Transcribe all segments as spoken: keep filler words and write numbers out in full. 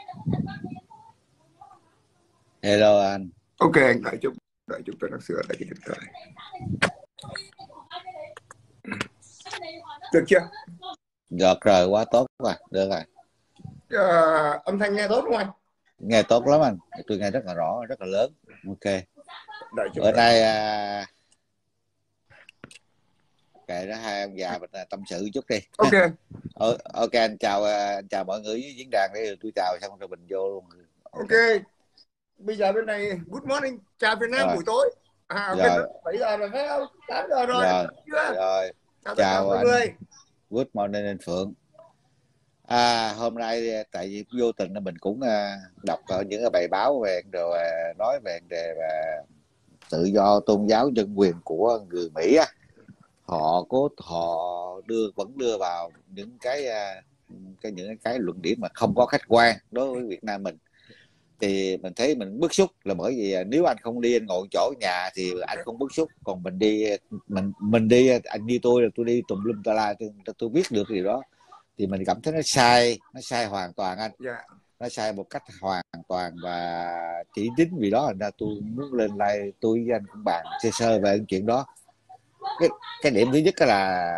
Hello anh. Ok, anh đợi chút, đợi chút tôi đang sửa lại cái điện thoại. Được chưa? Được rồi, quá tốt rồi, được rồi. Ờ, âm thanh nghe tốt không anh? Nghe tốt lắm anh, tôi nghe rất là rõ, rất là lớn. Ok. Đợi chút Bữa đợi. nay à, kệ đó, hai ông già mình à, tâm sự chút đi. Ok, Ờ, ok anh chào à, anh chào mọi người với diễn đàn đi, rồi tôi chào xong rồi mình vô luôn. ok. Ok. Bây giờ bên này good morning, chào Việt Nam Rồi, buổi tối. À, bên đó rồi, bảy giờ rồi phải không? tám giờ rồi, rồi, chưa? rồi. Chào tất cả Chào mọi anh. người. Good morning anh Phượng. À, hôm nay à, tại vì vô tình là mình cũng à, đọc ở những cái bài báo về rồi à, nói về vấn đề à, tự do tôn giáo nhân quyền của người Mỹ á. Họ cố họ đưa vẫn đưa vào những cái à, cái những cái luận điểm mà không có khách quan đối với Việt Nam mình, thì mình thấy mình bức xúc là bởi vì nếu anh không đi, anh ngồi chỗ nhà thì anh không bức xúc, còn mình đi mình mình đi anh như tôi là tôi đi tùm lum tà la, tôi, tôi biết được điều đó thì mình cảm thấy nó sai, nó sai hoàn toàn anh. Dạ. Nó sai một cách hoàn toàn, và chỉ chính vì đó thành ra tôi muốn lên like, tôi với anh cũng bàn sơ sơ về chuyện đó. Cái cái điểm thứ nhất là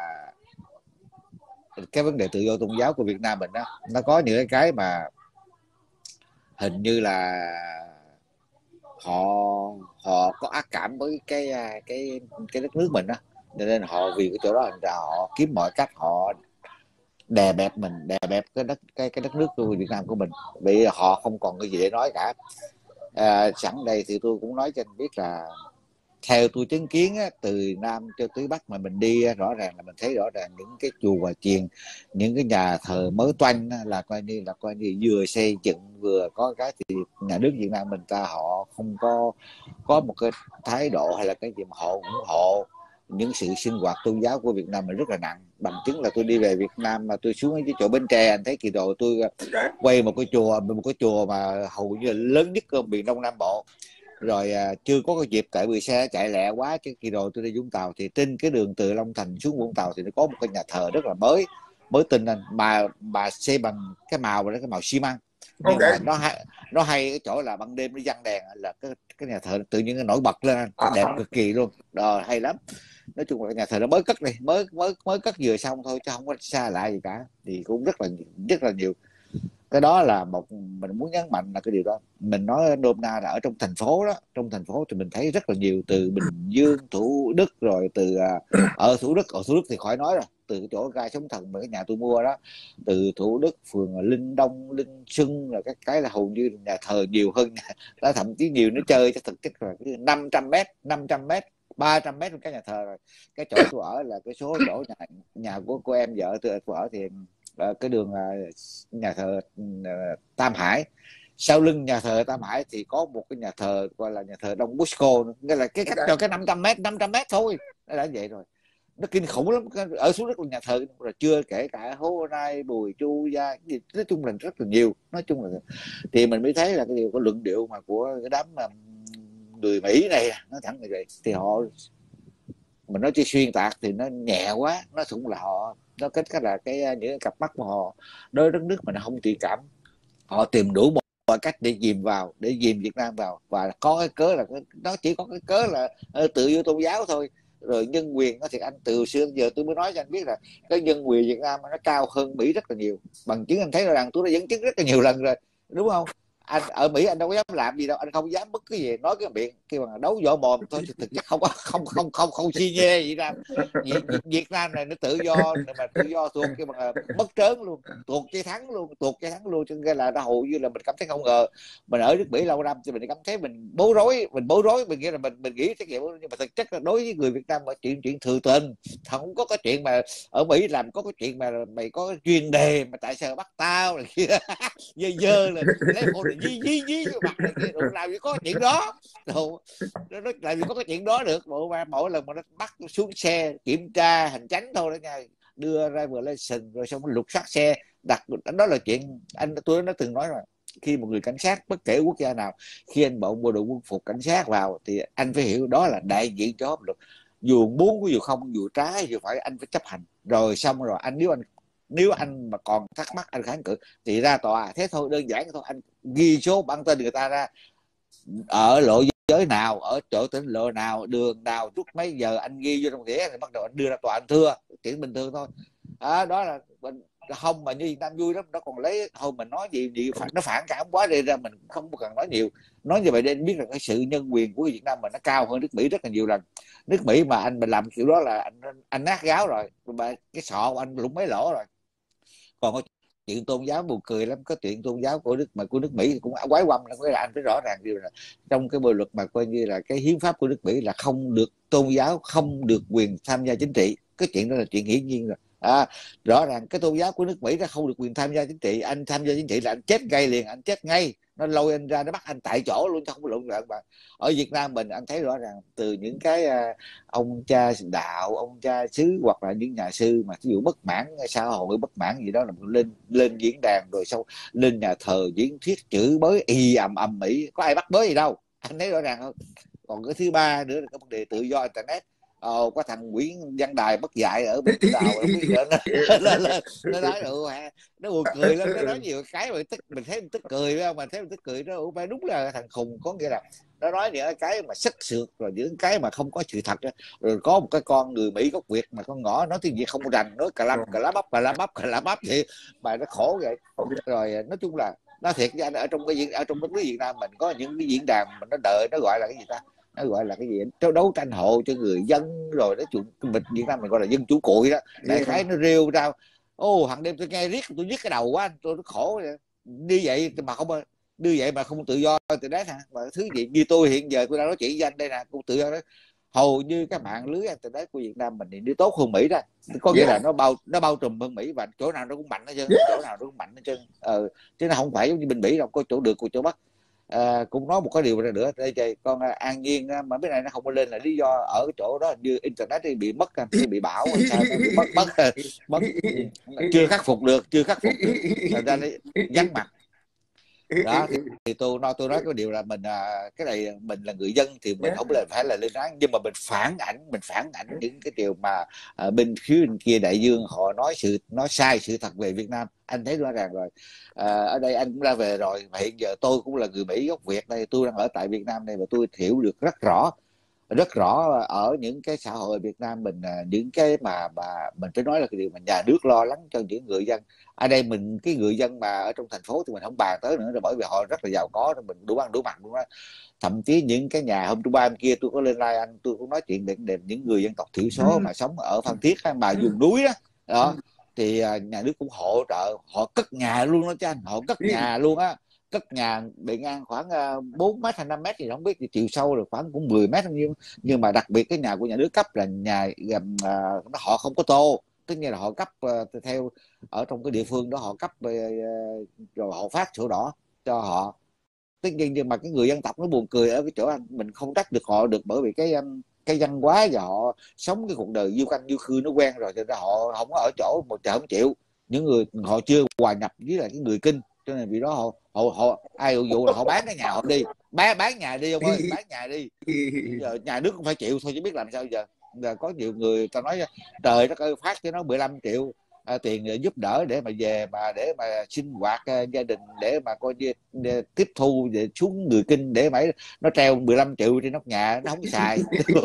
cái vấn đề tự do tôn giáo của Việt Nam mình đó, nó có những cái mà hình như là họ họ có ác cảm với cái cái cái đất nước mình đó, cho nên họ vì cái chỗ đó thành ra họ kiếm mọi cách họ đè bẹp mình, đè bẹp cái đất cái cái đất nước của Việt Nam của mình, vì họ không còn cái gì để nói cả. À, sẵn đây thì tôi cũng nói cho anh biết là theo tôi chứng kiến á, từ Nam cho tới Bắc mà mình đi á, rõ ràng là mình thấy rõ ràng những cái chùa và chiền, những cái nhà thờ mới toanh á, là coi như là coi như vừa xây dựng vừa có cái, thì nhà nước Việt Nam mình ta họ không có có một cái thái độ hay là cái gì mà họ ủng hộ những sự sinh hoạt tôn giáo của Việt Nam mình rất là nặng. Bằng chứng là tôi đi về Việt Nam mà tôi xuống cái chỗ Bến Tre, anh thấy kỳ rồi tôi Ok. quay một cái chùa một cái chùa mà hầu như là lớn nhất ở miền Đông Nam Bộ. Rồi à, chưa có cái dịp tại vì xe chạy lẹ quá, chứ khi rồi tôi đi Vũng Tàu thì trên cái đường từ Long Thành xuống Vũng Tàu thì nó có một cái nhà thờ rất là mới mới tinh anh, mà mà xây bằng cái màu và cái màu xi măng, nhưng Ok. mà nó hay nó hay cái chỗ là ban đêm nó văng đèn là cái cái nhà thờ tự nhiên nó nổi bật lên anh, À, đẹp à. cực kỳ luôn. Đó, hay lắm. Nói chung là cái nhà thờ nó mới cất này, mới mới mới cất vừa xong thôi chứ không có xa lạ gì cả, thì cũng rất là rất là nhiều. Cái đó là một mình muốn nhấn mạnh là cái điều đó. Mình nói nôm na là ở trong thành phố đó, trong thành phố thì mình thấy rất là nhiều, từ Bình Dương, Thủ Đức, rồi từ ở Thủ Đức ở Thủ Đức thì khỏi nói rồi, từ cái chỗ gai Sóng Thần mà cái nhà tôi mua đó, từ Thủ Đức phường Linh Đông, Linh Xuân, là các cái là hầu như nhà thờ nhiều hơn đó, thậm chí nhiều nó chơi cho thực chất là năm trăm mét năm trăm mét ba trăm mét cái nhà thờ rồi. Cái chỗ tôi ở là cái số chỗ nhà, nhà của cô em vợ tôi, tôi ở thì cái đường nhà thờ Tam Hải, sau lưng nhà thờ Tam Hải thì có một cái nhà thờ gọi là nhà thờ Đông Bosco, nghĩa là cái cách cho cái năm trăm mét năm trăm mét thôi, nó đã vậy rồi. Nó kinh khủng lắm. Ở xuống rất là nhà thờ rồi, chưa kể cả Hố Nai, Bùi Chu Gia, nói chung là rất là nhiều. Nói chung là thì mình mới thấy là cái điều, cái luận điệu mà của cái đám mà người Mỹ này, nó thẳng như vậy thì họ, mình nói chỉ xuyên tạc thì nó nhẹ quá, nó cũng là họ, nó kết cái là cái những cái cặp mắt của họ đối với đất nước mình không thiện cảm, họ tìm đủ mọi cách để dìm vào, để dìm Việt Nam vào, và có cái cớ là nó chỉ có cái cớ là tự do tôn giáo thôi. Rồi nhân quyền thì anh từ xưa đến giờ tôi mới nói cho anh biết là cái nhân quyền Việt Nam nó cao hơn Mỹ rất là nhiều, bằng chứng anh thấy rằng tôi đã dẫn chứng rất là nhiều lần rồi, đúng không? Anh ở Mỹ anh đâu có dám làm gì đâu, anh không dám bất cứ gì, nói cái miệng kêu bằng đấu võ mồm thôi, thực chất không có không không không không xi nhê Việt Nam. Việt, Việt Nam này nó tự do, mà tự do thuộc cái bằng bất trớn luôn, tuột cái thắng luôn, tuột cái thắng luôn, cho nên là nó hầu như là mình cảm thấy không ngờ. Mình ở nước Mỹ lâu năm thì mình cảm thấy mình bối rối, mình bối rối, mình nghĩ là mình mình nghĩ trách nhiệm, nhưng mà thực chất là đối với người Việt Nam là chuyện chuyện thừa tình, không có cái chuyện mà ở Mỹ làm có cái chuyện mà mày có chuyên đề mà tại sao bắt tao này kia dơ dơ là lấy phone này dí dí dí vô mặt này kia, rồi làm gì có chuyện đó. Rồi nó nói làm gì có cái chuyện đó được. Bộ mà mỗi lần mà nó bắt xuống xe kiểm tra hành chánh thôi đó nha, đưa ra vừa lên sừng rồi xong lục soát xe đặt, đó là chuyện anh tôi nó từng nói rồi. Khi một người cảnh sát bất kể quốc gia nào, khi anh bộ bộ đội quân phục cảnh sát vào thì anh phải hiểu đó là đại diện cho pháp luật, dù muốn dù không, dù trái dù phải, anh phải chấp hành. Rồi xong rồi anh, nếu anh Nếu anh mà còn thắc mắc anh kháng cự thì ra tòa, thế thôi, đơn giản thôi. Anh ghi số băng tên người ta ra, ở lộ giới nào, ở chỗ tỉnh lộ nào, đường nào, chút mấy giờ, anh ghi vô trong thẻ thì bắt đầu anh đưa ra tòa anh thưa, chuyện bình thường thôi. À, đó là mình không, mà như Việt Nam vui lắm, nó còn lấy thôi mình nói gì gì phản, nó phản cảm quá đi ra mình không cần nói nhiều. Nói như vậy để anh biết là cái sự nhân quyền của Việt Nam mình nó cao hơn nước Mỹ rất là nhiều lần. Nước Mỹ mà anh mình làm kiểu đó là anh anh nát gáo rồi, mà cái sọ của anh lũng mấy lỗ rồi. Còn có chuyện tôn giáo buồn cười lắm, có chuyện tôn giáo của nước mà của nước Mỹ cũng quái quăm lắm. Cái là anh phải rõ ràng điều là trong cái bộ luật mà coi như là cái hiến pháp của nước Mỹ là không được, tôn giáo không được quyền tham gia chính trị. Cái chuyện đó là chuyện hiển nhiên rồi. À, rõ ràng cái tôn giáo của nước Mỹ nó không được quyền tham gia chính trị. Anh tham gia chính trị là anh chết ngay liền, anh chết ngay, nó lôi anh ra, nó bắt anh tại chỗ luôn, không có luận luận. Mà ở Việt Nam mình anh thấy rõ ràng từ những cái uh, ông cha đạo, ông cha xứ hoặc là những nhà sư mà ví dụ bất mãn xã hội, bất mãn gì đó là lên lên diễn đàn, rồi sau lên nhà thờ diễn thuyết chửi bới y ầm ầm ĩ, có ai bắt bới gì đâu, anh thấy rõ ràng không. Còn cái thứ ba nữa là cái vấn đề tự do internet. Ồ, có thằng Nguyễn Văn Đài mất dạy ở bên Đào không biết nữa, nó, nó, nó nói ừ, nó buồn cười lắm, nó nói nhiều cái mà tức, mình thấy mình tức cười phải không, mình thấy mình tức cười, nó phải đúng là thằng khùng. Có nghĩa là nó nói những cái mà sắc sược, rồi những cái mà không có sự thật. Rồi có một cái con người Mỹ gốc Việt mà con ngõ nói tiếng Việt không rành, nói cà lâm cà lá bắp cà lá bắp cà lá bắp vậy mà nó khổ vậy. Rồi nói chung là nó thiệt với anh, ở trong cái diễn ở trong đất nước Việt Nam mình có những cái diễn đàn mà nó đợi, nó gọi là cái gì ta, nó gọi là cái gì, nó đấu tranh hộ cho người dân, rồi nó chuyện mình Việt Nam mình gọi là dân chủ cội đó. Đại khái nó rêu rao, ô hàng đêm tôi nghe riết tôi nhức cái đầu quá, tôi nó khổ vậy. Đi vậy mà không đưa vậy mà không tự do từ đấy hả, mà thứ gì như tôi hiện giờ tôi đang nói chuyện với anh đây nè, cũng tự do đó. Hầu như các mạng lưới internet của Việt Nam mình thì đi tốt hơn Mỹ đó, có nghĩa là nó bao nó bao trùm hơn Mỹ, và chỗ nào nó cũng mạnh hết trơn, chỗ nào nó cũng mạnh hết trơn. ờ, chứ nó không phải giống như bên Mỹ đâu, có chỗ được, có chỗ mất. À, cũng nói một cái điều này nữa đây trời, con An Nhiên mà bên này nó không có lên là lý do ở cái chỗ đó như internet thì bị mất, thì bị bão sao nó bị mất mất mất chưa khắc phục được, chưa khắc phục được, thành ra vắng mặt đó. Thì, thì tôi nói tôi nói cái điều là mình à, cái này mình là người dân thì mình không là phải là lên án, nhưng mà mình phản ảnh mình phản ảnh những cái điều mà à, bên phía bên kia đại dương họ nói sự nói sai sự thật về Việt Nam. Anh thấy rõ ràng rồi. À, ở đây anh cũng ra về rồi, mà hiện giờ tôi cũng là người Mỹ gốc Việt đây, tôi đang ở tại Việt Nam này, và tôi hiểu được rất rõ rất rõ ở những cái xã hội Việt Nam mình, những cái mà mà mình phải nói là cái điều mà nhà nước lo lắng cho những người dân. Ở đây mình cái người dân mà ở trong thành phố thì mình không bàn tới nữa rồi, bởi vì họ rất là giàu có, mình đủ ăn đủ mặc luôn đó. Thậm chí những cái nhà hôm thứ ba hôm kia tôi có lên live anh, tôi cũng nói chuyện đến, đến những người dân tộc thiểu số mà sống ở Phan Thiết mà vùng núi đó, đó thì nhà nước cũng hỗ trợ, họ cất nhà luôn đó chứ anh, họ cất nhà luôn á, cất nhà bề ngang khoảng bốn mét hay năm mét gì không biết, thì chiều sâu là khoảng cũng mười mét nhiêu. Nhưng mà đặc biệt cái nhà của nhà nước cấp là nhà uh, họ không có tô, tức nghĩa là họ cấp uh, theo ở trong cái địa phương đó họ cấp uh, rồi họ phát sổ đỏ cho họ. Tất nhiên nhưng mà cái người dân tộc nó buồn cười ở cái chỗ anh, mình không trách được họ được, bởi vì cái um, cái văn hóa và họ sống cái cuộc đời du canh du khư nó quen rồi, cho nên họ không có ở chỗ một chợ không chịu. Những người họ chưa hòa nhập với lại cái người Kinh, cho nên vì đó họ họ, họ ai dụ dụ là họ bán cái nhà họ đi, bán bán nhà đi ông ơi, bán nhà đi. Giờ nhà nước cũng phải chịu thôi chứ biết làm sao giờ. Giờ có nhiều người ta nói trời đất ơi, phát cho nó mười lăm triệu à, tiền giúp đỡ để mà về mà để mà sinh hoạt à, gia đình, để mà coi như để tiếp thu về xuống người Kinh, để mà nó treo mười lăm triệu trên nóc nhà, nó không xài.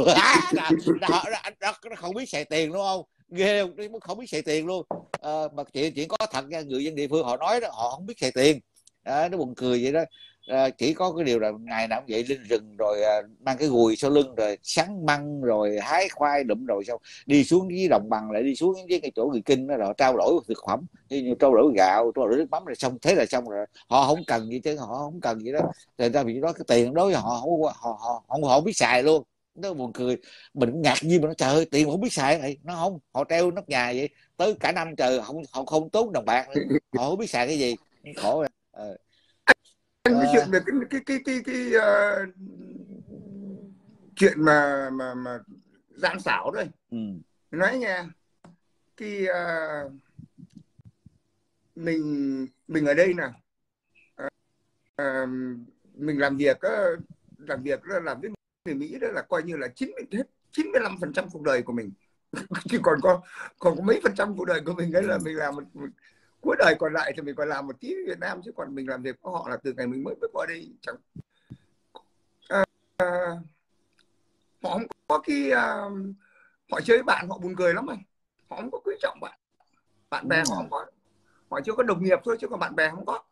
nó, nó, nó, nó không biết xài tiền đúng không, ghê không, nó không biết xài tiền luôn. À, mà chuyện chuyện có thật nha, người dân địa phương họ nói đó, họ không biết xài tiền. À, nó buồn cười vậy đó. À, chỉ có cái điều là ngày nào cũng vậy, lên rừng rồi à, mang cái gùi sau lưng rồi sắn măng rồi hái khoai đụm, rồi xong đi xuống với đồng bằng, lại đi xuống với cái chỗ người Kinh đó, rồi trao đổi thực phẩm như trao đổi gạo, trao đổi nước mắm, rồi xong thế là xong rồi. Họ không cần gì chứ, họ không cần gì đó. Thành ra vì đó cái tiền đối với họ họ họ, họ, họ, họ không biết xài luôn. Nó buồn cười, mình cũng ngạc nhiên mà nó trời ơi, tiền không biết xài này, nó không, họ treo nóc nhà vậy tới cả năm trời, không họ không tốn đồng bạc nữa. Họ không biết xài cái gì, khổ rồi. Ờ. Anh cái chuyện À, về cái cái cái cái, cái uh, chuyện mà mà mà gian xảo đây, ừ. nói nghe khi uh, mình mình ở đây nè, uh, mình làm việc uh, làm việc đó, làm với người Mỹ đó là coi như là chín mươi hết chín mươi lăm phần trăm cuộc đời của mình chứ còn có còn có mấy phần trăm cuộc đời của mình đấy là mình làm một, một cuối đời còn lại thì mình còn làm một tí Việt Nam, chứ còn mình làm việc với họ là từ ngày mình mới bước qua đây chẳng à, à, họ không có cái à, họ chơi với bạn họ buồn cười lắm rồi, họ không có quý trọng bạn bạn bè, họ không có, họ chưa có đồng nghiệp thôi chứ còn bạn bè không có.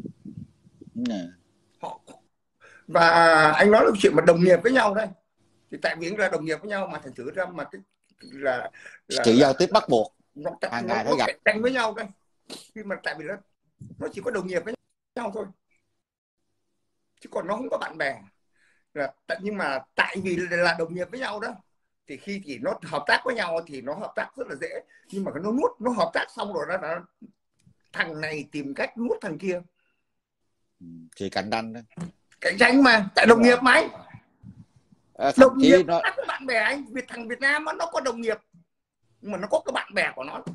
Họ và anh nói là chuyện mà đồng nghiệp với nhau đây thì tại vì là đồng nghiệp với nhau mà thành thử ra mà cái là, là sự giao tiếp bắt buộc nó, hàng nó, ngày nó phải gặp cạnh tranh với nhau đây, khi mà tại vì nó nó chỉ có đồng nghiệp với nhau thôi chứ còn nó không có bạn bè là, nhưng mà tại vì là đồng nghiệp với nhau đó thì khi thì nó hợp tác với nhau thì nó hợp tác rất là dễ, nhưng mà nó nuốt, nó hợp tác xong rồi nó, nó thằng này tìm cách nuốt thằng kia thì cạnh tranh đó, cạnh tranh mà tại đồng nghiệp mà anh à, đồng chí nghiệp nó khác với bạn bè anh, vì thằng Việt Nam nó có đồng nghiệp nhưng mà nó có cái bạn bè của nó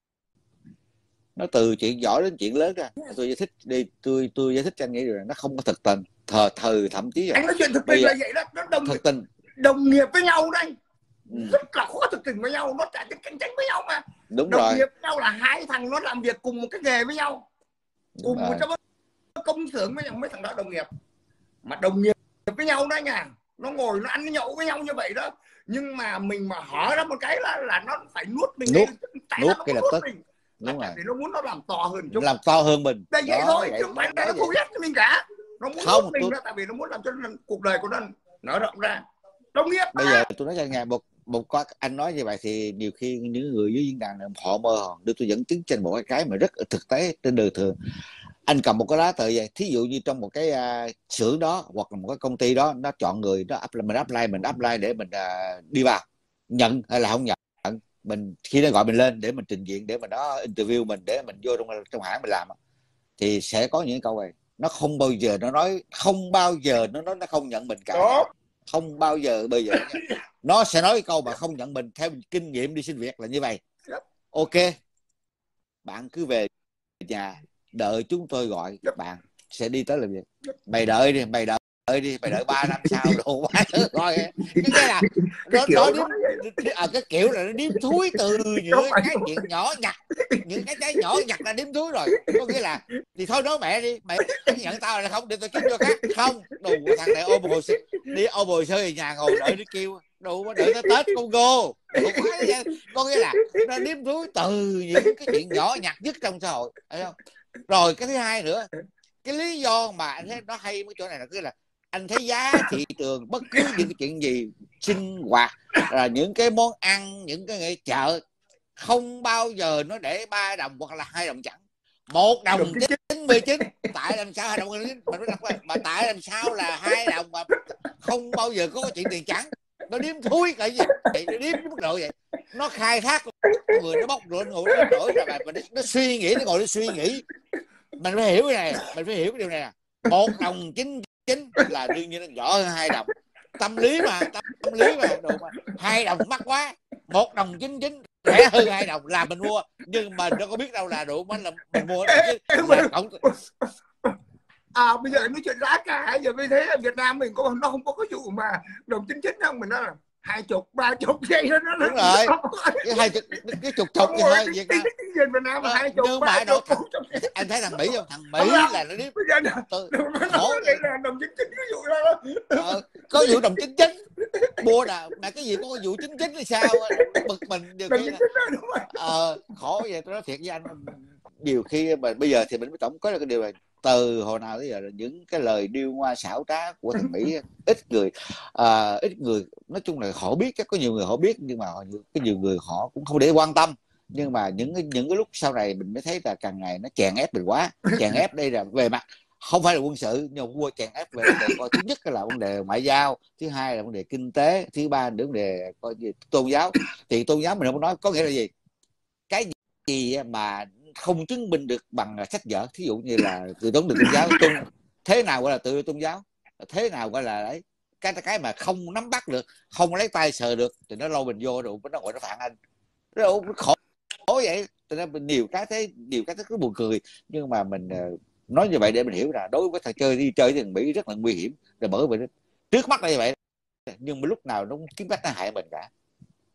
nó từ chuyện nhỏ đến chuyện lớn ra. Tôi giải thích đi, tôi tôi giải thích cho anh nghĩ rồi, nó không có thực tình thờ thừ thậm chí anh nói chuyện thực tình là vậy đó, nó đồng thực tình đồng nghiệp với nhau đây ừ. rất là khó thực tình với nhau, nó trả cái cạnh tranh với nhau mà. Đúng đồng rồi. nghiệp với nhau là hai thằng nó làm việc cùng một cái nghề với nhau, cùng một trong công xưởng với nhau, mấy thằng đó đồng nghiệp. Mà đồng nghiệp với nhau đó nha, nó ngồi nó ăn nhậu với nhau như vậy đó, nhưng mà mình mà hở ra một cái là là nó phải nuốt mình, nuốt tại nuốt sao cái nó lập nuốt tức mình? Đúng là tại rồi, vì nó muốn nó làm to hơn chút, làm to hơn mình đây vậy đó, thôi vậy, chứ không phải đó, là nó thù ghét cho mình cả, nó muốn không nuốt mình tôi... đó, tại vì nó muốn làm cho cuộc đời của nó nở rộng ra. Đồng nghiệp bây giờ tôi nói cho nghe một một có anh nói như vậy thì nhiều khi những người dưới diễn đàn này họ mơ hồ đưa tôi dẫn chứng trên một cái cái mà rất thực tế trên đời thường. Anh cầm một cái lá tờ vậy, thí dụ như trong một cái uh, xưởng đó hoặc là một cái công ty đó, nó chọn người đó, mình apply mình apply để mình uh, đi vào, nhận hay là không nhận, mình khi nó gọi mình lên để mình trình diện, để mình đó interview mình, để mình vô trong trong hãng mình làm, thì sẽ có những câu này, nó không bao giờ nó nói, không bao giờ nó nói nó không nhận mình cả nha. Không bao giờ bây giờ nha. Nó sẽ nói cái câu mà không nhận mình theo kinh nghiệm đi xin việc là như vậy. Ok, bạn cứ về nhà đợi chúng tôi gọi, bạn sẽ đi tới làm việc. Mày đợi đi, mày đợi đợi đi, mày đợi ba năm sau đủ quá rồi. Cái cái là nó nó điếm ở cái kiểu là nó điếm thúi từ những cái chuyện nhỏ nhặt, những cái cái nhỏ nhặt là điếm thúi rồi. Có nghĩa là thì thôi nói mẹ đi, mẹ nhận tao là không, để tôi kiếm vô khác. Không, đủ thằng này ôm hồ sơ đi, ôm hồ sơ về nhà ngồi đợi đi kêu, đủ đợi tới Tết con go. Đủ quá. Có nghĩa là nó điếm thúi từ những cái chuyện nhỏ nhặt nhất trong xã hội, thấy không? Rồi cái thứ hai nữa, cái lý do mà anh thấy nó hay cái chỗ này là cái là anh thấy giá thị trường bất cứ những cái chuyện gì sinh hoạt là những cái món ăn, những cái nghệ chợ không bao giờ nó để ba đồng hoặc là hai đồng chẳng, một đồng chín mươi chín. Tại làm sao hai đồng mà nó đọc mà tại làm sao là hai đồng mà không bao giờ có chuyện tiền trắng. Nó điếm thui cái gì vậy, nó điếm mức độ vậy, nó khai thác người, nó bóc rồi ngồi nó nổi ra mà nó, nó suy nghĩ, nó ngồi nó suy nghĩ. Mình phải hiểu cái này, mình phải hiểu cái điều này nè. Một đồng chín chín là đương nhiên nó nhỏ hơn hai đồng, tâm lý mà, tâm lý mà, đồ mà. Hai đồng mắc quá, một đồng chín chín rẻ hơn hai đồng là mình mua, nhưng mà nó có biết đâu là đủ mình là mình mua chứ là cộng... À bây giờ nói chuyện giá cả, giờ mới thấy ở Việt Nam mình có, nó không có cái vụ mà đồng chín chín không, mình nói là hai chục ba chục vậy đó. Nó đúng rồi, cái hai chục cái chục chục cái thôi Việt Nam. Việt Nam là hai chục ba chục. Anh thấy thằng Mỹ không, thằng Mỹ là nó điếm khổ là đồng chín chín cái vụ đó. Ờ, có vụ đồng chín chín mua là mà cái gì có vụ chín chín thì sao, bực mình điều khi là ờ, khổ vậy. Tôi nói thiệt với anh, nhiều khi mà bây giờ thì mình mới tổng có cái điều này, từ hồi nào tới giờ là những cái lời điêu ngoa xảo trá của thằng Mỹ ít người à, ít người nói chung là họ biết, chắc có nhiều người họ biết nhưng mà có nhiều người họ cũng không để quan tâm. Nhưng mà những cái những cái lúc sau này mình mới thấy là càng ngày nó chèn ép mình quá. Chèn ép đây là về mặt không phải là quân sự, nhưng mà chèn ép về vấn đề coi, thứ nhất là vấn đề ngoại giao, thứ hai là vấn đề kinh tế, thứ ba là vấn đề coi gì tôn giáo. Thì tôn giáo mình không nói, có nghĩa là gì, cái gì mà không chứng minh được bằng sách vở, thí dụ như là từ vấn đề tôn giáo, tôn thế nào gọi là tự tôn giáo, thế nào gọi là đấy, cái cái mà không nắm bắt được, không lấy tay sờ được thì nó lôi mình vô rồi nó gọi nó phản anh, nó khổ khổ vậy. Cho nên nhiều cái thấy nhiều cái rất buồn cười, nhưng mà mình nói như vậy để mình hiểu là đối với thằng chơi đi chơi thì thằng Mỹ rất là nguy hiểm. Rồi bởi vì trước mắt là như vậy, nhưng mà lúc nào nó cũng kiếm cách nó hại mình cả.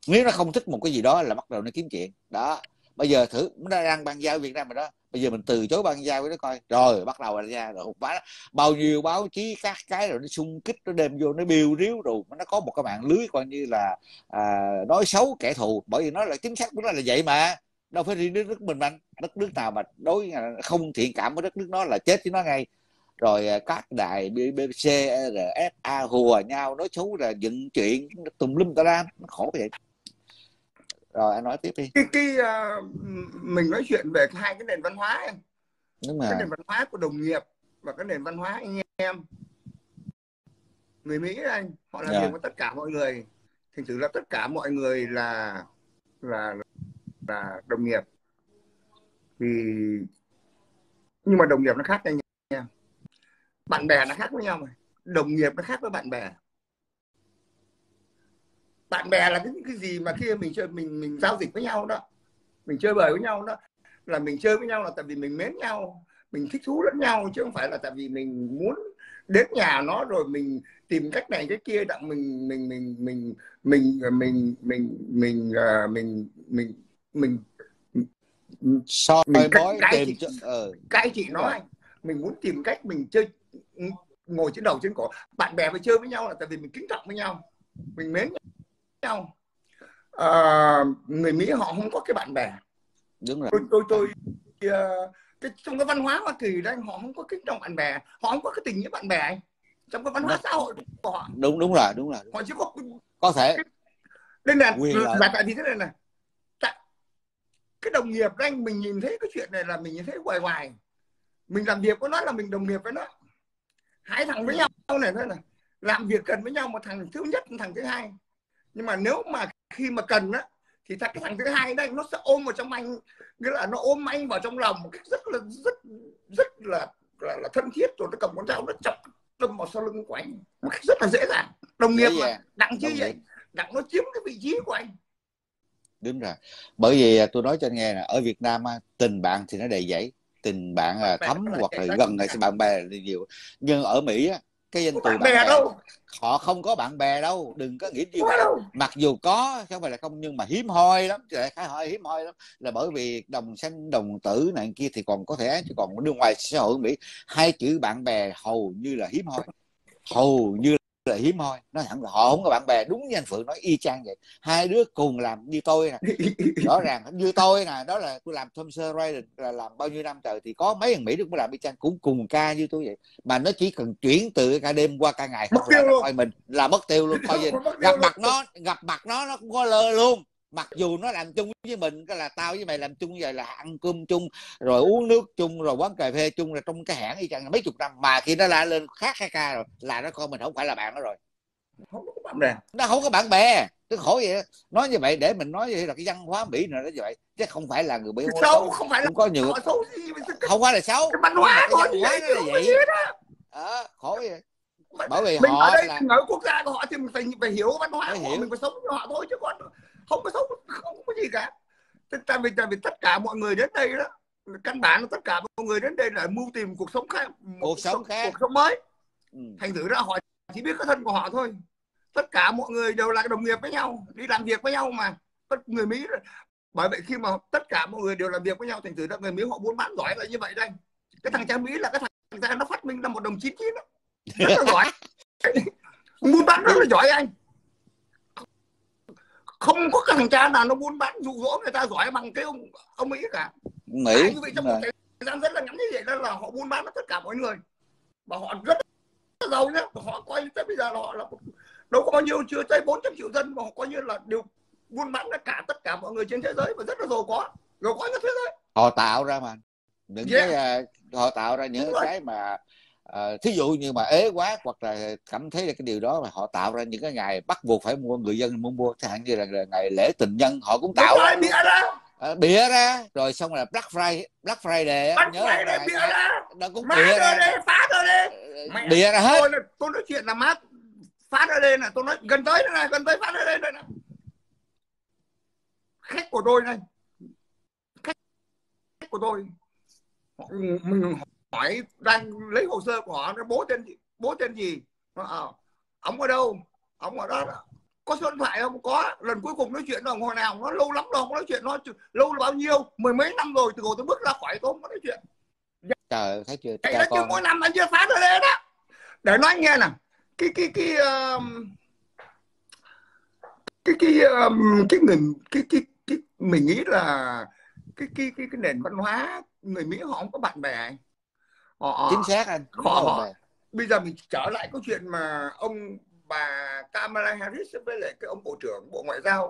Nếu nó không thích một cái gì đó là bắt đầu nó kiếm chuyện đó. Bây giờ thử nó đang ban giao Việt Nam rồi đó, bây giờ mình từ chối ban giao với nó coi, rồi bắt đầu ra rồi bá, bao nhiêu báo chí các cái rồi nó xung kích, nó đem vô nó biêu riếu, rồi nó có một cái mạng lưới coi như là à, nói xấu kẻ thù, bởi vì nó là chính xác của nó là vậy mà, đâu phải riêng nước mình anh, đất nước nào mà đối không thiện cảm với đất nước nó là chết với nó ngay. Rồi các đài bê bê xê, rờ ép a hùa nhau nói xấu, là dựng chuyện tùm lum tà lam, nó khổ vậy. Rồi anh nói tiếp đi. Cái, cái uh, mình nói chuyện về hai cái nền văn hóa em. Đúng cái rồi. nền văn hóa của đồng nghiệp và cái nền văn hóa anh em. Người Mỹ anh, họ làm Yeah. việc với tất cả mọi người, thành thử là tất cả mọi người là là là đồng nghiệp. Vì nhưng mà đồng nghiệp nó khác anh em, bạn bè nó khác với nhau, mà đồng nghiệp nó khác với bạn bè. Bạn bè là cái cái gì mà khi mình chơi mình mình giao dịch với nhau đó, mình chơi bời với nhau đó, là mình chơi với nhau là tại vì mình mến nhau, mình thích thú lẫn nhau, chứ không phải là tại vì mình muốn đến nhà nó rồi mình tìm cách này cái kia đặng mình mình mình mình mình mình mình mình mình mình mình mình Soi mình bói cái tìm chị cho ờ cái chị đúng rồi. nói mình muốn tìm cách mình chơi ngồi trên đầu trên cổ. Bạn bè phải chơi với nhau là tại vì mình kính trọng với nhau, mình mến nhau. À, người Mỹ họ không có cái bạn bè. Đúng rồi. tôi tôi tôi uh, cái, trong cái văn hóa Hoa Kỳ đây họ không có kính trọng bạn bè, họ không có cái tình nghĩa bạn bè trong cái văn hóa Nó, xã hội của họ. đúng đúng rồi đúng rồi Họ chỉ có có thể nên là quyền lợi. là tại vì thế này này, cái đồng nghiệp anh, mình nhìn thấy cái chuyện này là mình nhìn thấy hoài hoài, mình làm việc với nó là mình đồng nghiệp với nó, hai thằng với nhau này thôi này, làm việc cần với nhau, một thằng thứ nhất một thằng thứ hai. Nhưng mà nếu mà khi mà cần á thì cái thằng thứ hai đây nó sẽ ôm vào trong anh, nghĩa là nó ôm anh vào trong lòng một cách rất là rất rất là là, là thân thiết, rồi nó cầm con dao nó chọc đâm vào sau lưng của anh một cách rất là dễ dàng. Đồng nghiệp mà đặng chứ vậy, đặng nó chiếm cái vị trí của anh. Đúng rồi, bởi vì tôi nói cho anh nghe là ở Việt Nam tình bạn thì nó đầy dẫy, tình bạn là thấm hoặc là gần hay bạn bè là nhiều, nhưng ở Mỹ á, cái danh từ bạn bè, bè họ không có bạn bè đâu, đừng có nghĩ như vậy. Mặc dù có không phải là không, nhưng mà hiếm hoi lắm, khá hơi hiếm hoi lắm, là bởi vì đồng sanh đồng tử này kia thì còn có thể, chứ còn nước ngoài xã hội Mỹ hai chữ bạn bè hầu như là hiếm hoi, hầu như là hiếm hoi. Nó thẳng là họ không có bạn bè, đúng như anh Phượng nói y chang vậy. Hai đứa cùng làm như tôi nè, rõ ràng như tôi nè, đó là tôi làm Thomson Reuters là làm bao nhiêu năm trời, thì có mấy thằng Mỹ cũng làm y chang, cũng cùng ca như tôi vậy, mà nó chỉ cần chuyển từ ca đêm qua ca ngày không là nó coi mình là mất tiêu luôn, coi như gặp mặt nó gặp mặt nó nó cũng có lơ luôn, mặc dù nó làm chung với mình, cái là tao với mày làm chung như vậy, là ăn cơm chung rồi uống nước chung rồi quán cà phê chung, là trong cái hãng y chang mấy chục năm, mà khi nó la lên khác hai ca rồi là nó coi mình không phải là bạn nó rồi, không có bạn bè, nó không có bạn bè. Tôi khổ vậy đó. Nói như vậy để mình nói vậy là cái văn hóa Mỹ này nó như vậy, chứ không phải là người Mỹ xấu, xấu, không phải là cũng có nhiều họ xấu gì, không phải là xấu, cái văn nhưng mà hóa cái văn như hóa vậy nó là vậy đó, khổ vậy. Bởi vì mình họ ở đây là mình ở quốc gia của họ thì mình phải phải hiểu văn hóa của họ, hiểu. mình phải sống với họ thôi, chứ còn không có sống không có gì cả. Tại vì tại vì tất cả mọi người đến đây đó, căn bản là tất cả mọi người đến đây là mưu tìm cuộc sống khác, một cuộc sống khác, cuộc sống mới. ừ. Thành thử ra họ chỉ biết cái thân của họ thôi. Tất cả mọi người đều là đồng nghiệp với nhau, đi làm việc với nhau mà. Tất người Mỹ, bởi vậy khi mà tất cả mọi người đều làm việc với nhau, thành thử ra người Mỹ họ buôn bán giỏi là như vậy đây. Cái thằng cha Mỹ là cái thằng cha nó phát minh năm một đồng chín chín đó, rất là giỏi. Buôn bán rất là giỏi anh. Không có cái thằng cha nào nó buôn bán dụ dỗ người ta giỏi bằng cái ông ông Mỹ cả. Mỹ như vậy trong một thời gian rất là ngắn như vậy, đó là họ buôn bán với tất cả mọi người, và họ rất là giàu nhá. Họ coi tới bây giờ là họ là đâu có bao nhiêu, chưa tới bốn trăm triệu dân, mà họ coi như là đều buôn bán với cả tất cả mọi người trên thế giới, và rất là giàu có, giàu có nhất thế giới. Họ tạo ra mà những yeah. cái uh, họ tạo ra những Đúng cái rồi. Mà uh, thí dụ như mà ế quá hoặc là cảm thấy là cái điều đó, mà họ tạo ra những cái ngày bắt buộc phải mua, người dân muốn mua, chẳng hạn như là, là ngày lễ tình nhân họ cũng tạo ra, bịa ra. Uh, bịa ra rồi xong là Black Friday, Black Friday Black nhớ Friday là bịa ra, nó cũng bịa ra, đây, phá ra đây, bịa ra hết. Tôi, tôi nói chuyện là mát phát ở đây này, tôi nói gần tới này, gần tới phát ở đây này, này. Khách của tôi này, khách của tôi, mình hỏi đang lấy hồ sơ của họ, nó bố tên gì, bố tên gì, à, ông ở đâu, ông ở đó, có số điện thoại không? Có. Lần cuối cùng nói chuyện là hồi nào? Nó lâu lắm rồi không nói chuyện. Nó lâu là bao nhiêu? Mười mấy năm rồi, từ hồi tôi bước ra khỏi tôi không có nói chuyện. Trời, thấy chưa, Vậy cha đó chứ con mỗi năm anh chưa phá ra lên đó. Để nói nghe nè, cái cái cái uh, cái cái um, cái người cái cái cái mình nghĩ là cái cái cái cái nền văn hóa người Mỹ họ không có bạn bè. Họ chính xác anh, họ, có họ bạn bè. bây giờ mình trở lại câu chuyện mà ông bà Kamala Harris với lại cái ông bộ trưởng bộ ngoại giao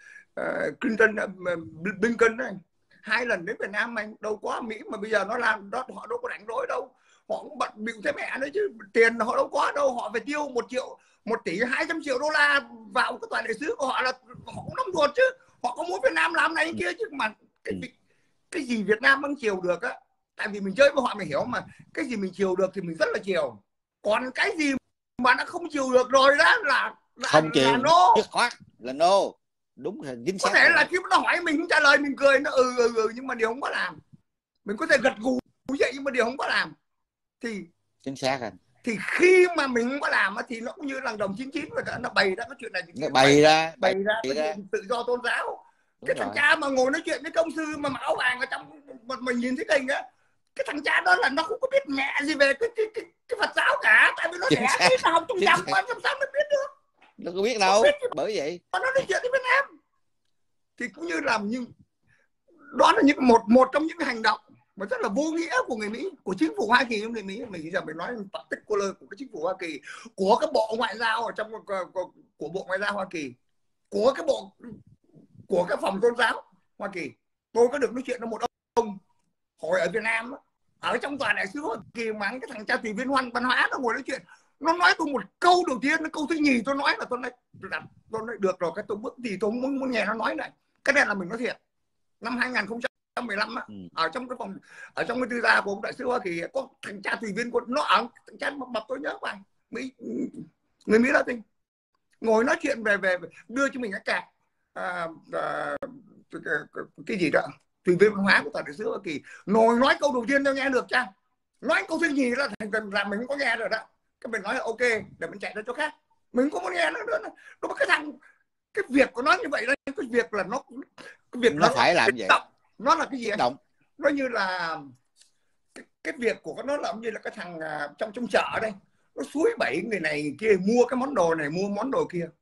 uh, Clinton uh, Blinken này hai lần đến Việt Nam, anh đâu có Mỹ mà bây giờ nó làm đó, họ đâu có rảnh rỗi đâu, họ cũng bận bịu thế mẹ đấy chứ tiền họ đâu có đâu, họ phải tiêu một triệu một tỷ hai trăm triệu đô la vào cái tòa đại sứ của họ là họ cũng nóng ruột chứ, họ có muốn Việt Nam làm này kia chứ mà cái cái gì Việt Nam vẫn chiều được á, tại vì mình chơi với họ mình hiểu mà, cái gì mình chiều được thì mình rất là chiều, còn cái gì mà nó không chiều được rồi đó là là, Không chiều là no, dứt khoát là no, đúng là chính có xác thể rồi. là khi nó hỏi mình không trả lời mình cười nó ừ ừ ừ nhưng mà điều không có làm, mình có thể gật gù vậy nhưng mà điều không có làm thì chính xác anh, thì khi mà mình không có làm thì nó cũng như là đồng chín chín rồi đó, nó bày ra cái chuyện này nó bày ra bày bày, ra bày cái ra chuyện tự do tôn giáo. đúng Cái thằng rồi. cha mà ngồi nói chuyện với công sư mà mặc áo vàng ở trong mà mình nhìn thấy hình á, cái thằng cha đó là nó không có biết mẹ gì về cái cái cái, cái Phật giáo cả, tại vì nó Chính đẻ xác, cái nó học trong chính trầm xác. mà làm sao nó biết được, Nó có biết nó đâu, biết bởi vậy mà nó nói chuyện với Việt Nam thì cũng như làm nhưng đó là những một một trong những hành động mà rất là vô nghĩa của người Mỹ, của chính phủ Hoa Kỳ. Người Mỹ mình giờ mình nói particular của cái chính phủ Hoa Kỳ, của các bộ ngoại giao ở trong của, của bộ ngoại giao Hoa Kỳ, của cái bộ của các phòng tôn giáo Hoa Kỳ. Tôi có được nói chuyện với một ông hồi ở Việt Nam ở trong tòa đại sứ Hoa Kỳ mà cái thằng cha tùy viên văn văn hóa nó ngồi nói chuyện, nó nói tôi một câu đầu tiên, câu thứ nhì tôi nói là tôi nói tôi nói được rồi, cái tôi bước thì tôi muốn muốn nghe nó nói này, cái này là mình nói thiệt. Năm hai nghìn không trăm mười lăm á, ừ. ở trong cái phòng ở trong cái tư gia của ông đại sứ Hoa Kỳ có thằng cha tùy viên của nó ở thằng cha mập mập tôi nhớ vậy Mỹ, người Mỹ Latin ngồi nói chuyện về về đưa cho mình cái cạc à, à, cái gì đó tùy viên văn hóa của tòa đại sứ Hoa Kỳ, ngồi nói câu đầu tiên cho nghe được cha, nói câu thứ nhì là thành cần làm mình không có nghe rồi đó, cái mình nói là ok để mình chạy ra chỗ khác, mình không muốn nghe nó nữa. Nó cái thằng cái việc của nó như vậy đó, cái việc là nó cái việc nó, nó phải làm vậy động. Nó là cái gì động, nó như là cái, cái việc của nó là như là cái thằng uh, trong trong chợ đây, nó suối bẫy người này người kia mua cái món đồ này mua món đồ kia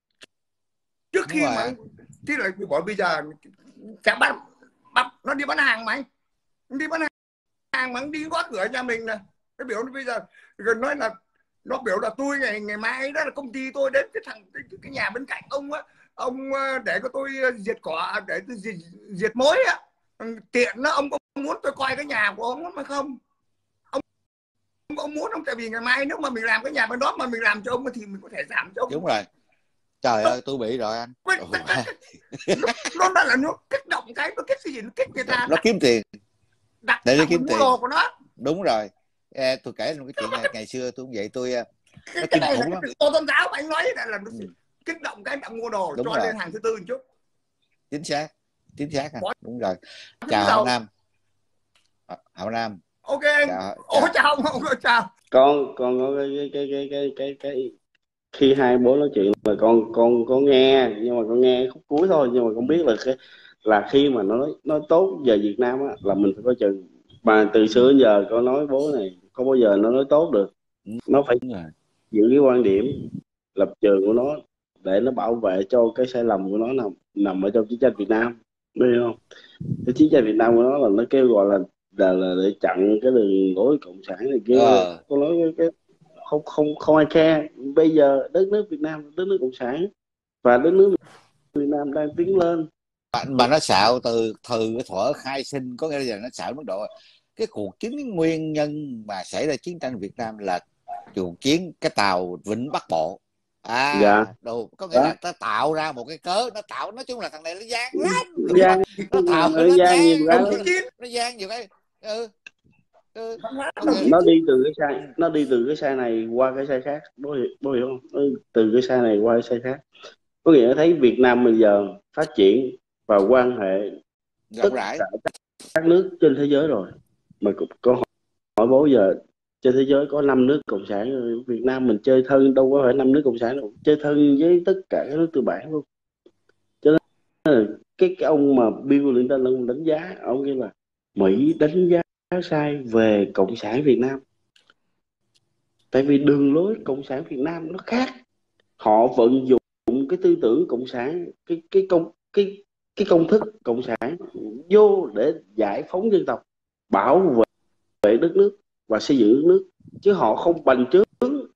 trước đúng khi rồi. mà thì lại bỏ bây giờ chả bán, bán nó đi bán hàng mà anh đi bán hàng mà anh đi gõ cửa nhà mình nè, cái biểu nó bây giờ gần nói là nó biểu là tôi ngày ngày mai đó là công ty tôi đến cái thằng cái, cái nhà bên cạnh ông á, ông để cho tôi diệt cỏ để tôi diệt, diệt mối á, tiện nó ông có muốn tôi coi cái nhà của ông mà không, ông ông muốn không, tại vì ngày mai nếu mà mình làm cái nhà bên đó mà mình làm cho ông thì mình có thể giảm cho ông. Đúng rồi, trời ơi tôi bị rồi anh. Nó nó là nó kích động cái nó kích cái gì nó kích người ta, nó kiếm tiền đặt để đi kiếm mua tiền đồ của nó. Đúng rồi. Ê, tôi kể một cái chuyện này, ngày xưa tôi cũng vậy, tôi cái, nó cái kinh này khủng là lắm. cái tự tôn giáo mà anh nói là, là nó ừ. kích động cái đặt mua đồ. Đúng cho rồi. Lên hàng thứ tư một chút. Chính xác, chính xác anh. Đúng rồi. Chào Chào Hậu Nam. Hậu Nam. Ok. Chào. Ôi chào ông chào. Con con có cái cái cái cái cái cái khi hai bố nói chuyện mà con con có nghe, nhưng mà con nghe khúc cuối thôi, nhưng mà con biết là cái là khi mà nó nói, nói tốt về Việt Nam á là mình phải coi chừng, mà từ xưa đến giờ con nói bố này không bao giờ nó nói tốt được, nó phải giữ cái quan điểm lập trường của nó để nó bảo vệ cho cái sai lầm của nó nằm nằm ở trong chiến tranh Việt Nam, biết không? Cái chiến tranh Việt Nam của nó là nó kêu gọi là là, là để chặn cái đường lối cộng sản này kia. Ờ. Con nói cái, cái không không không ai care. Bây giờ đất nước Việt Nam đất nước cộng sản và đất nước Việt Nam đang tiến lên, mà nó xạo từ từ cái thuở khai sinh, có nghĩa là nó xạo mức độ cái cuộc chính nguyên nhân mà xảy ra chiến tranh Việt Nam là cuộc chiến cái tàu Vịnh Bắc Bộ. À, dạ. Đồ, có nghĩa đó. Là nó tạo ra một cái cớ, nó tạo, nói chung là thằng này nó gian lắm, gian, nó tạo nó, nó gian nhiều cái, nó gian nhiều cái. Ừ. Ừ. Nó đi từ cái sai, nó đi từ cái sai này qua cái sai khác, bố hiểu, bố hiểu không? Ừ, từ cái sai này qua cái sai khác, có nghĩa thấy Việt Nam bây giờ phát triển và quan hệ tất cả các nước trên thế giới rồi, mà có hỏi bố giờ trên thế giới có năm nước cộng sản, Việt Nam mình chơi thân đâu có phải năm nước cộng sản đâu, chơi thân với tất cả các nước tư bản luôn. Cho nên cái cái ông mà Bill Clinton ông đánh giá, ông kêu là Mỹ đánh giá sai về cộng sản Việt Nam, tại vì đường lối cộng sản Việt Nam nó khác. Họ vận dụng cái tư tưởng cộng sản, cái cái công cái cái công thức cộng sản vô để giải phóng dân tộc, bảo vệ vệ đất nước và xây dựng đất nước, chứ họ không bành trướng.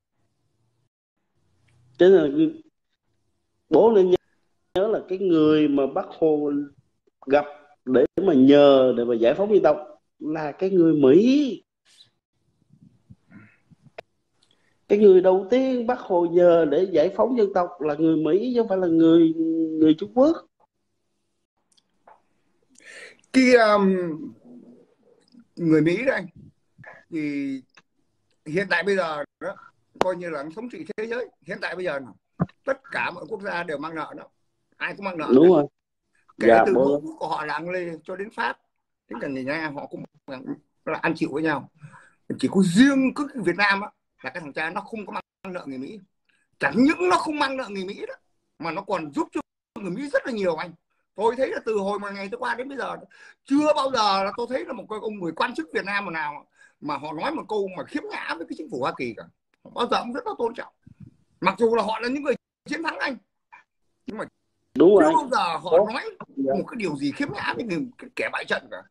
Cho nên là bố nên nhớ, nhớ là cái người mà Bác Hồ gặp để mà nhờ để mà giải phóng dân tộc là cái người Mỹ. Cái người đầu tiên Bác Hồ nhờ để giải phóng dân tộc là người Mỹ, chứ không phải là người người Trung Quốc. Cái um, người Mỹ đây thì hiện tại bây giờ đó, coi như là thống trị thế giới. Hiện tại bây giờ tất cả mọi quốc gia đều mang nợ đó, ai cũng mang nợ. Đúng rồi. Kể Dạ, từ bố... mẫu quốc của họ là Anh cho đến Pháp, đến cả người Nga, họ cũng là ăn chịu với nhau. Chỉ có riêng cứ Việt Nam á, là cái thằng cha nó không có mang nợ người Mỹ. Chẳng những nó không mang nợ người Mỹ đó, mà nó còn giúp cho người Mỹ rất là nhiều anh. Tôi thấy là từ hồi mà ngày tôi qua đến bây giờ chưa bao giờ là tôi thấy là một cái ông người quan chức Việt Nam mà nào mà họ nói một câu mà khiếm nhã với cái chính phủ Hoa Kỳ cả. Họ bao giờ cũng rất là tôn trọng, mặc dù là họ là những người chiến thắng anh, nhưng mà đúng chưa rồi, bao giờ họ Đúng. nói một cái điều gì khiếm nhã với người cái kẻ bại trận cả.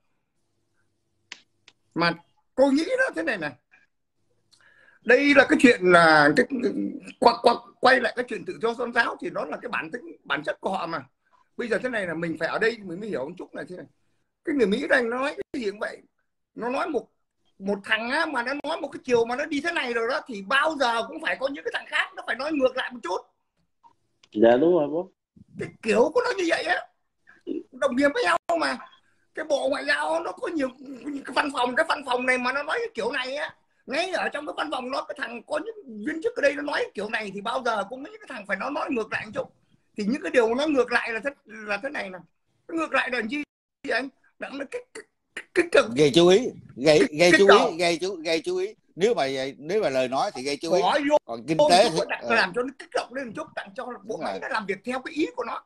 Mà tôi nghĩ đó thế này này, đây là cái chuyện là cái, cái quay, quay, quay lại cái chuyện tự do tôn giáo thì đó là cái bản tính bản chất của họ mà. Bây giờ thế này là mình phải ở đây mình mới hiểu một chút này thế này. Cái người Mỹ đây nó nói cái gì cũng vậy, nó nói một một thằng á, mà nó nói một cái chiều mà nó đi thế này rồi đó, thì bao giờ cũng phải có những cái thằng khác nó phải nói ngược lại một chút. Dạ đúng rồi bố. Cái kiểu của nó như vậy á, đồng nghiệp với nhau mà. Cái bộ ngoại giao nó có nhiều cái văn phòng, cái văn phòng này mà nó nói cái kiểu này á, ngay ở trong cái văn phòng nó, cái thằng có những viên chức ở đây nó nói kiểu này thì bao giờ cũng có những cái thằng phải nó nói ngược lại một chút. Thì những cái điều nó ngược lại là thế, là thế này nè. Ngược lại là gì anh? Đó là cái cái cái cực gây chú ý, gây gây chú ý, gây chú gây chú ý. Nếu mà nếu mà lời nói thì gây chú ý. Còn kinh tế thì nó làm cho nó kích động lên một chút, tặng cho bộ máy nó làm việc theo cái ý của nó.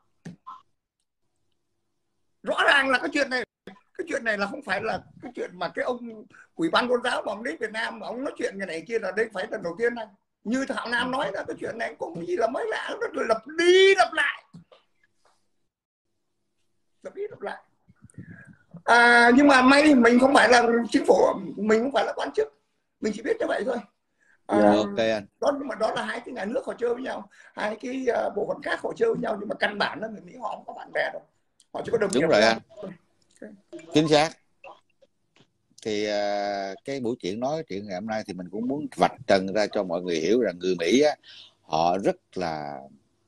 Rõ ràng là cái chuyện này, cái chuyện này là không phải là cái chuyện mà cái ông Ủy ban tôn giáo mà ông đến Việt Nam mà ông nói chuyện cái này kia là đây phải lần đầu tiên này. Như Thảo Nam nói là cái chuyện này cũng gì là mới lạ, nó lặp đi lặp lại, lặp đi lặp lại. À, nhưng mà may mình không phải là chính phủ, mình không phải là quan chức, mình chỉ biết như vậy thôi. À, yeah. Okay. Đó, nhưng mà đó là hai cái nhà nước họ chơi với nhau, hai cái uh, bộ phận khác họ chơi với nhau, nhưng mà căn bản là người Mỹ họ không có bạn bè đâu, họ chỉ có đồng nghiệp. Đúng rồi anh. Okay. Chính xác. Thì uh, cái buổi chuyện nói chuyện ngày hôm nay thì mình cũng muốn vạch trần ra cho mọi người hiểu rằng người Mỹ á, họ rất là,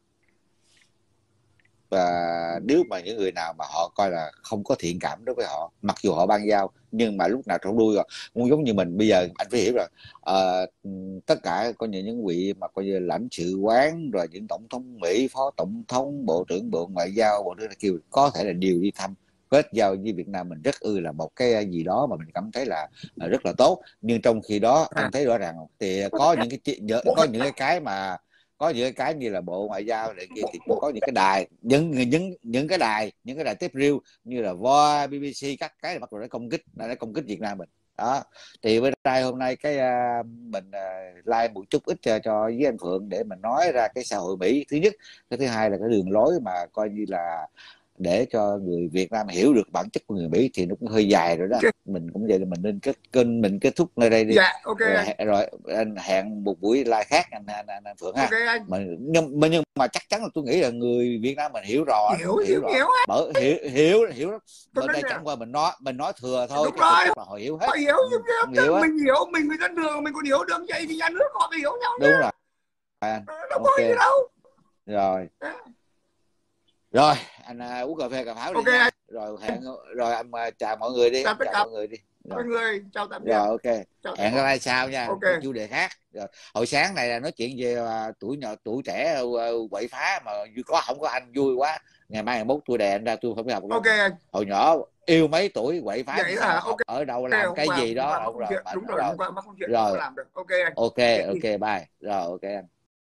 và nếu mà những người nào mà họ coi là không có thiện cảm đối với họ, mặc dù họ ban giao, nhưng mà lúc nào trong đuôi rồi cũng giống như mình bây giờ anh phải hiểu rằng uh, tất cả có những những vị mà coi như lãnh sự quán rồi những tổng thống Mỹ, phó tổng thống, bộ trưởng bộ ngoại giao, bộ trưởng kêu có thể là điều đi thăm kết giao với Việt Nam mình rất ư là một cái gì đó mà mình cảm thấy là rất là tốt. Nhưng trong khi đó anh thấy rõ ràng thì có những cái có những cái cái mà có những cái như là bộ ngoại giao này kia thì cũng có những cái đài, những những những cái đài những cái đài tiếp rêu như là vê o, bê bê xê, các cái bắt đầu để công kích để công kích Việt Nam mình đó. Thì bên đây hôm nay cái uh, mình uh, like một chút ít cho, cho với anh Phượng để mình nói ra cái xã hội Mỹ thứ nhất, cái thứ hai là cái đường lối mà coi như là để cho người Việt Nam hiểu được bản chất của người Mỹ thì nó cũng hơi dài rồi đó. Mình cũng vậy là mình nên kết kênh mình kết thúc nơi đây đi. Dạ, ok rồi, anh. rồi anh hẹn một buổi live khác anh anh, anh, anh Phượng ha. Okay, anh. Mà, nhưng, mà nhưng mà chắc chắn là tôi nghĩ là người Việt Nam mình hiểu rồi, hiểu hiểu, hiểu rồi. hiểu Bởi, hiểu hiểu hiểu bên đây chẳng qua mình nói mình nói thừa thôi, đúng rồi, là họ hiểu hết. họ hiểu, ừ, hiểu mình hiểu, mình người dân thường mình còn hiểu được vậy thì nhà nước họ phải hiểu nhau. Đúng nhá. rồi anh. Đâu Ok có gì đâu. Rồi à. Rồi anh uh, uống cà phê cà pháo đi okay, nha. Rồi hẹn rồi anh uh, chào mọi người đi, chào tất chào cả mọi người đi. Rồi. Mọi người chào tạm biệt. Rồi ok. Chào Hẹn gặp lại sau nha. Okay. Chủ đề khác. Rồi. Hồi sáng này là nói chuyện về uh, tuổi nhỏ tuổi trẻ uh, quậy phá mà có không có anh vui quá. ngày mai ngày mốt tôi đè anh ra, tôi không đi học nữa. Ok anh. Hồi nhỏ yêu mấy tuổi quậy phá Vậy sao, là học ok. ở đâu làm Hôm cái qua gì hôm qua đó mắc không công rồi chuyện, mệt đúng nữa rồi, rồi. hôm qua mắc công chuyện không có Rồi làm được. Ok anh. ok Chuyện ok gì? bye rồi ok anh.